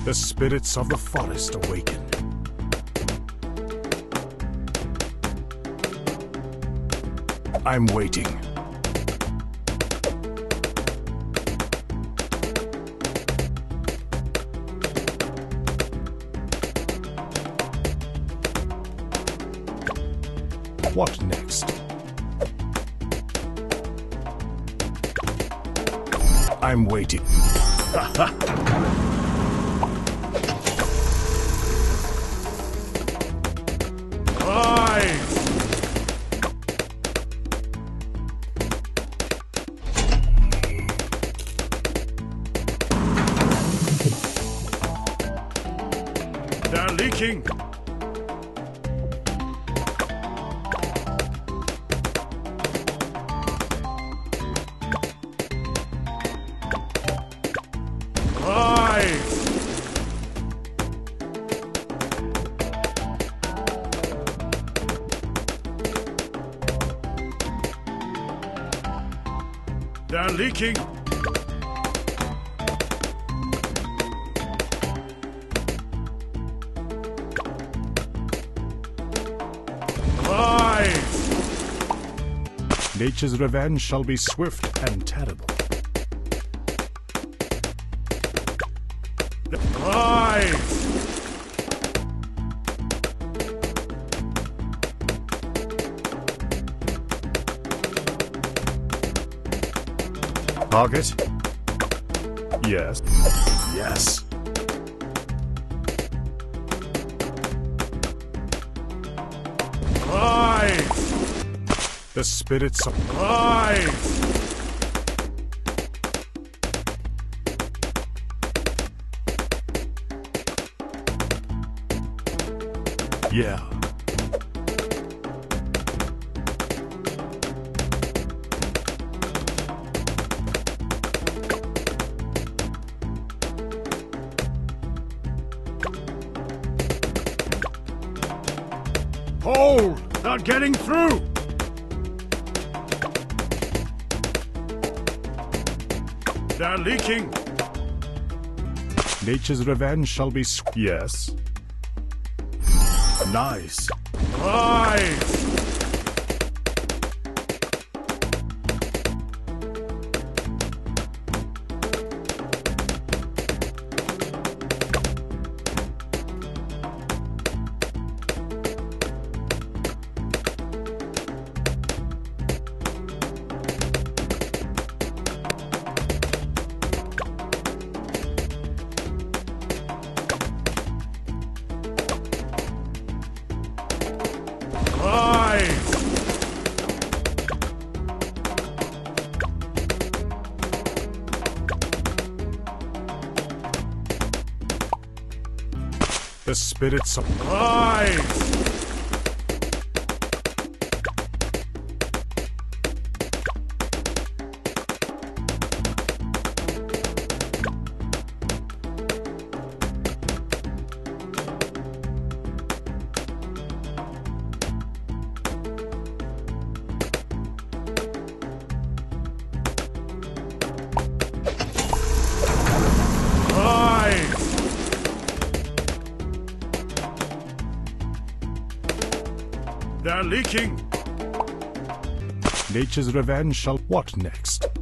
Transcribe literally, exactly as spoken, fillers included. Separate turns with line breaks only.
The spirits of the forest awaken. I'm waiting. What next? I'm waiting. Rise! They're leaking! Rise! They're leaking! Rise! Nature's revenge shall be swift and terrible. Rise! Target? Yes. Yes. Rise! The spirits of rise! Yeah. Hold! Not getting through! They're leaking! Nature's revenge shall be sw- Yes. Nice. Rise! Rise! The spirits of rise! They're leaking! Nature's revenge shall... What next?